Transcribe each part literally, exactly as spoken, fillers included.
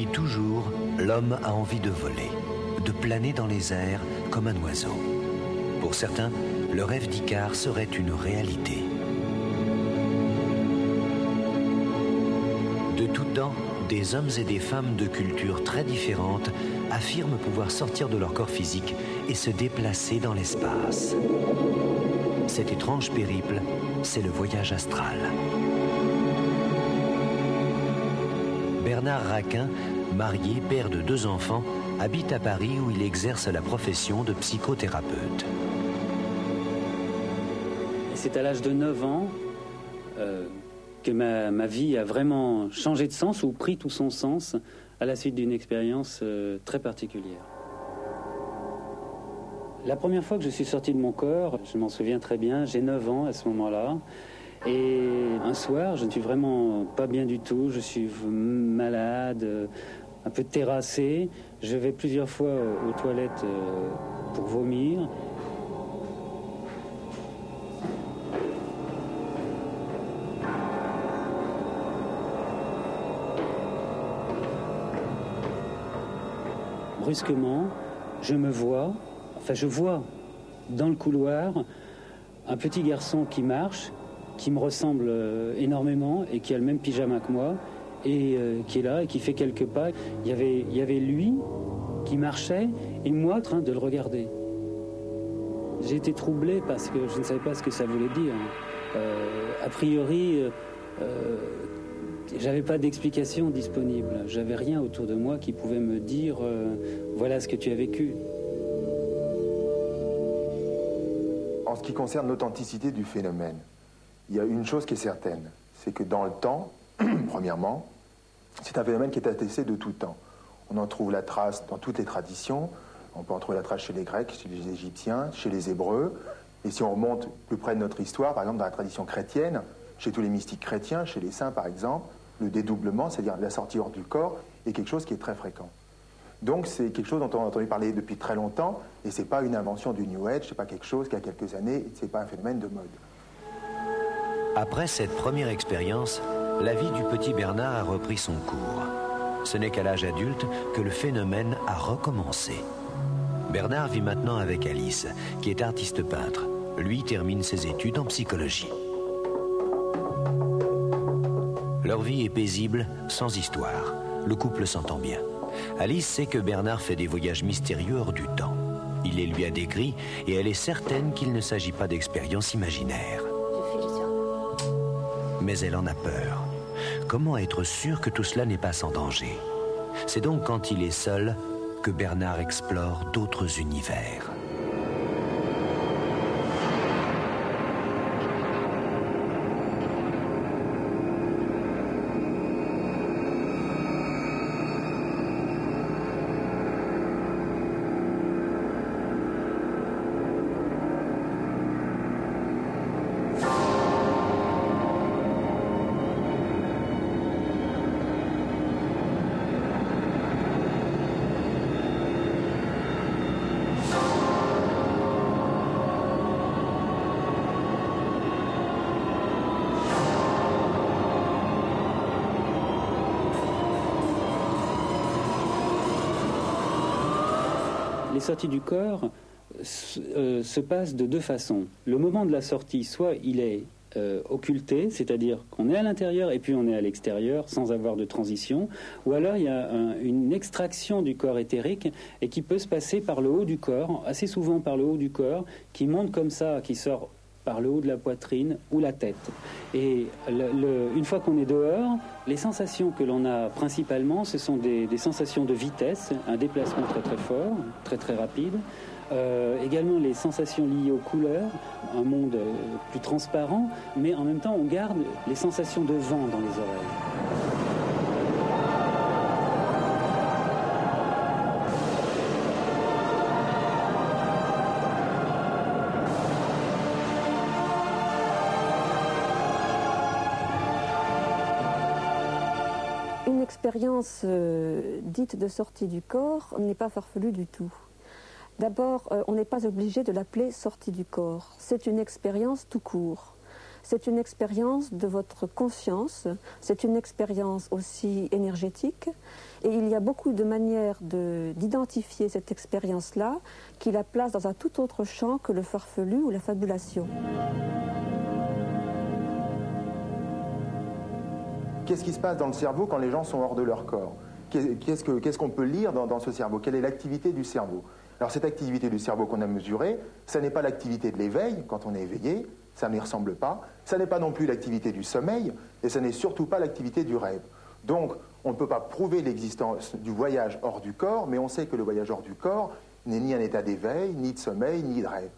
toujours, l'homme a envie de voler, de planer dans les airs comme un oiseau. Pour certains, le rêve d'Icare serait une réalité. De toutes temps, des hommes et des femmes de cultures très différentes affirment pouvoir sortir de leur corps physique et se déplacer dans l'espace. Cet étrange périple, c'est le voyage astral. Bernard Raquin, marié, père de deux enfants, habite à Paris où il exerce la profession de psychothérapeute. C'est à l'âge de neuf ans euh, que ma, ma vie a vraiment changé de sens ou pris tout son sens à la suite d'une expérience euh, très particulière. La première fois que je suis sorti de mon corps, je m'en souviens très bien, j'ai neuf ans à ce moment-là. Et un soir, je ne suis vraiment pas bien du tout, je suis malade, un peu terrassé. Je vais plusieurs fois aux toilettes pour vomir. Brusquement, je me vois, enfin je vois dans le couloir un petit garçon qui marche, qui me ressemble énormément et qui a le même pyjama que moi et euh, qui est là et qui fait quelques pas. Il y avait, il y avait lui qui marchait et moi en train de le regarder. J'ai été troublé parce que je ne savais pas ce que ça voulait dire. Euh, a priori, euh, j'avais pas d'explication disponible. J'avais rien autour de moi qui pouvait me dire euh, voilà ce que tu as vécu. En ce qui concerne l'authenticité du phénomène, il y a une chose qui est certaine, c'est que dans le temps, premièrement, c'est un phénomène qui est attesté de tout temps. On en trouve la trace dans toutes les traditions, on peut en trouver la trace chez les Grecs, chez les Égyptiens, chez les Hébreux, et si on remonte plus près de notre histoire, par exemple dans la tradition chrétienne, chez tous les mystiques chrétiens, chez les saints par exemple, le dédoublement, c'est-à-dire la sortie hors du corps, est quelque chose qui est très fréquent. Donc c'est quelque chose dont on a entendu parler depuis très longtemps, et c'est pas une invention du New Age, c'est pas quelque chose qui a quelques années, c'est pas un phénomène de mode. Après cette première expérience, la vie du petit Bernard a repris son cours. Ce n'est qu'à l'âge adulte que le phénomène a recommencé. Bernard vit maintenant avec Alice, qui est artiste peintre. Lui termine ses études en psychologie. Leur vie est paisible, sans histoire. Le couple s'entend bien. Alice sait que Bernard fait des voyages mystérieux hors du temps. Il les lui a décrits et elle est certaine qu'il ne s'agit pas d'expériences imaginaires. Mais elle en a peur. Comment être sûr que tout cela n'est pas sans danger? C'est donc quand il est seul que Bernard explore d'autres univers. Les sorties du corps euh, se passent de deux façons. Le moment de la sortie, soit il est euh, occulté, c'est-à-dire qu'on est à l'intérieur et puis on est à l'extérieur sans avoir de transition, ou alors il y a un, une extraction du corps éthérique et qui peut se passer par le haut du corps, assez souvent par le haut du corps, qui monte comme ça, qui sort par le haut de la poitrine ou la tête. Et le, le, une fois qu'on est dehors, les sensations que l'on a principalement, ce sont des, des sensations de vitesse, un déplacement très très fort, très très rapide. Euh, également les sensations liées aux couleurs, un monde euh, plus transparent, mais en même temps on garde les sensations de vent dans les oreilles. Une expérience euh, dite de sortie du corps n'est pas farfelue du tout. D'abord, euh, on n'est pas obligé de l'appeler sortie du corps. C'est une expérience tout court. C'est une expérience de votre conscience, c'est une expérience aussi énergétique, et il y a beaucoup de manières de, d'identifier cette expérience-là qui la place dans un tout autre champ que le farfelu ou la fabulation. Qu'est-ce qui se passe dans le cerveau quand les gens sont hors de leur corps? Qu'est-ce que, qu'est-ce qu'on peut lire dans, dans ce cerveau? Quelle est l'activité du cerveau? Alors cette activité du cerveau qu'on a mesurée, ça n'est pas l'activité de l'éveil quand on est éveillé, ça n'y ressemble pas, ça n'est pas non plus l'activité du sommeil, et ça n'est surtout pas l'activité du rêve. Donc on ne peut pas prouver l'existence du voyage hors du corps, mais on sait que le voyage hors du corps n'est ni un état d'éveil, ni de sommeil, ni de rêve.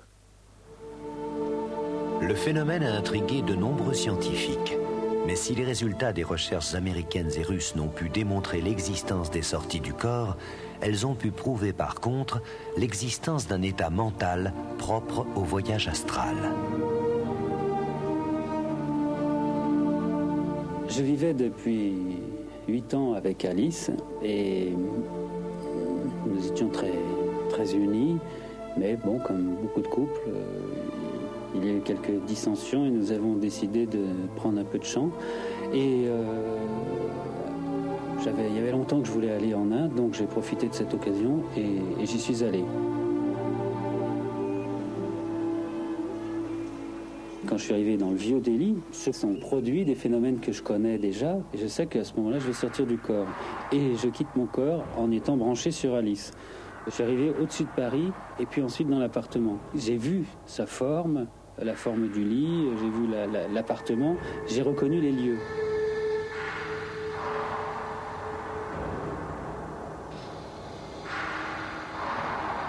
Le phénomène a intrigué de nombreux scientifiques. Mais si les résultats des recherches américaines et russes n'ont pu démontrer l'existence des sorties du corps, elles ont pu prouver par contre l'existence d'un état mental propre au voyage astral. Je vivais depuis huit ans avec Alice et nous étions très, très unis, mais bon, comme beaucoup de couples, il y a eu quelques dissensions et nous avons décidé de prendre un peu de champ. Et euh, j'avais, il y avait longtemps que je voulais aller en Inde, donc j'ai profité de cette occasion et, et j'y suis allé. Quand je suis arrivé dans le Vieux Delhi, ce sont produits des phénomènes que je connais déjà. Et je sais qu'à ce moment-là, je vais sortir du corps. Et je quitte mon corps en étant branché sur Alice. Je suis arrivé au-dessus de Paris et puis ensuite dans l'appartement. J'ai vu sa forme, la forme du lit, j'ai vu la, la, l'appartement, j'ai reconnu les lieux. Bernard ?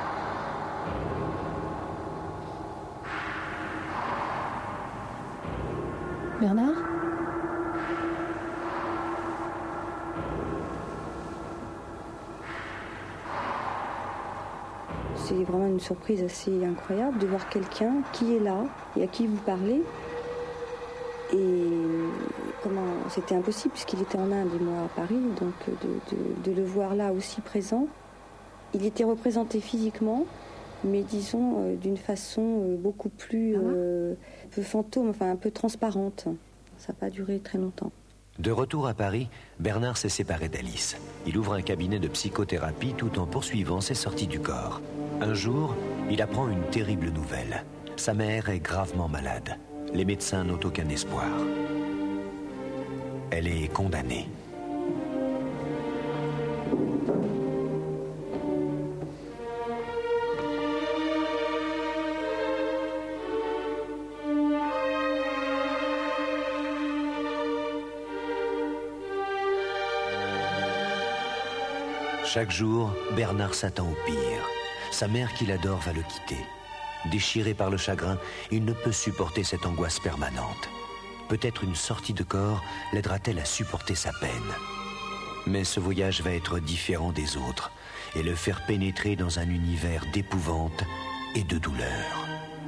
C'est vraiment une surprise assez incroyable de voir quelqu'un qui est là et à qui vous parlez. Et comment c'était impossible puisqu'il était en Inde et moi à Paris, donc de, de, de le voir là aussi présent. Il était représenté physiquement, mais disons euh, d'une façon euh, beaucoup plus euh, un peu fantôme, enfin un peu transparente. Ça n'a pas duré très longtemps. De retour à Paris, Bernard s'est séparé d'Alice. Il ouvre un cabinet de psychothérapie tout en poursuivant ses sorties du corps. Un jour, il apprend une terrible nouvelle. Sa mère est gravement malade. Les médecins n'ont aucun espoir. Elle est condamnée. Chaque jour, Bernard s'attend au pire. Sa mère qu'il adore va le quitter. Déchiré par le chagrin, il ne peut supporter cette angoisse permanente. Peut-être une sortie de corps l'aidera-t-elle à supporter sa peine. Mais ce voyage va être différent des autres et le faire pénétrer dans un univers d'épouvante et de douleur.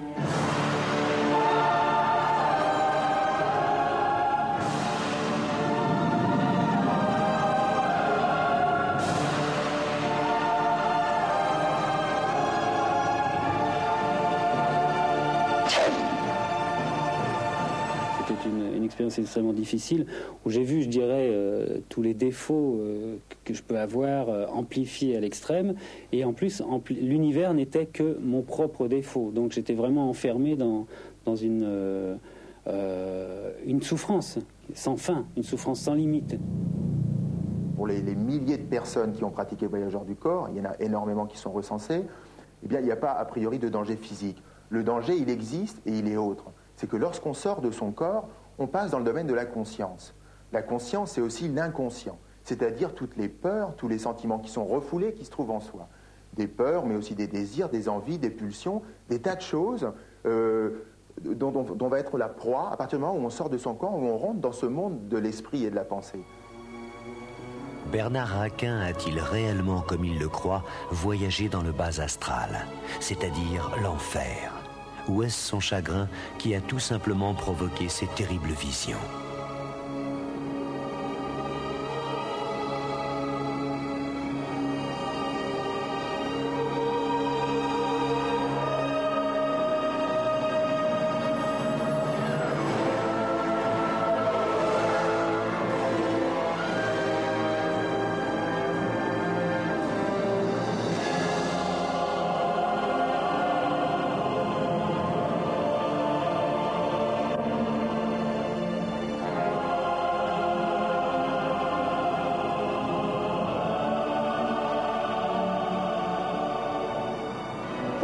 C'est extrêmement difficile, où j'ai vu, je dirais, euh, tous les défauts euh, que je peux avoir euh, amplifiés à l'extrême, et en plus, ampli- l'univers n'était que mon propre défaut, donc j'étais vraiment enfermé dans, dans une, euh, euh, une souffrance sans fin, une souffrance sans limite. Pour les, les milliers de personnes qui ont pratiqué le voyage hors du corps, il y en a énormément qui sont recensés, eh bien, il n'y a pas a priori de danger physique. Le danger, il existe et il est autre. C'est que lorsqu'on sort de son corps, on passe dans le domaine de la conscience. La conscience, c'est aussi l'inconscient, c'est-à-dire toutes les peurs, tous les sentiments qui sont refoulés, qui se trouvent en soi. Des peurs, mais aussi des désirs, des envies, des pulsions, des tas de choses euh, dont, dont, dont va être la proie à partir du moment où on sort de son corps, où on rentre dans ce monde de l'esprit et de la pensée. Bernard Raquin a-t-il réellement, comme il le croit, voyagé dans le bas astral, c'est-à-dire l'enfer ? Ou est-ce son chagrin qui a tout simplement provoqué ces terribles visions ?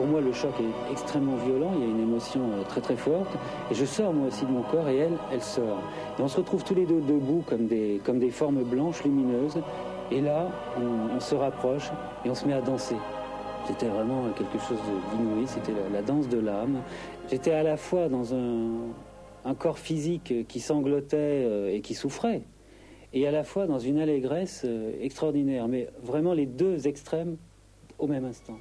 moi, le choc est extrêmement violent, il y a une émotion très très forte, et je sors moi aussi de mon corps, et elle, elle sort. Et on se retrouve tous les deux debout comme des, comme des formes blanches lumineuses, et là, on, on se rapproche, et on se met à danser. C'était vraiment quelque chose d'inouï, c'était la, la danse de l'âme. J'étais à la fois dans un, un corps physique qui sanglotait et qui souffrait, et à la fois dans une allégresse extraordinaire, mais vraiment les deux extrêmes au même instant.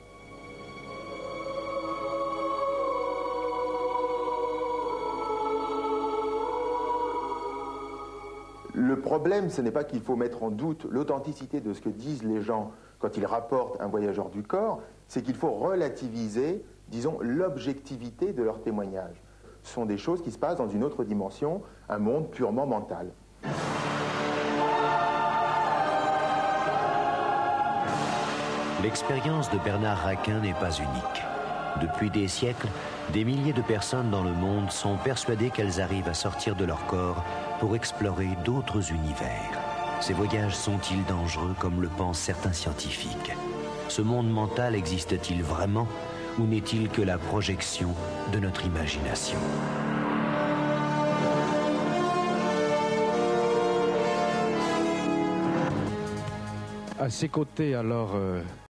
Le problème, ce n'est pas qu'il faut mettre en doute l'authenticité de ce que disent les gens quand ils rapportent un voyageur du corps, c'est qu'il faut relativiser, disons, l'objectivité de leurs témoignages. Ce sont des choses qui se passent dans une autre dimension, un monde purement mental. L'expérience de Bernard Raquin n'est pas unique. Depuis des siècles, des milliers de personnes dans le monde sont persuadées qu'elles arrivent à sortir de leur corps pour explorer d'autres univers. Ces voyages sont-ils dangereux comme le pensent certains scientifiques? Ce monde mental existe-t-il vraiment ou n'est-il que la projection de notre imagination? À ses côtés, alors, euh,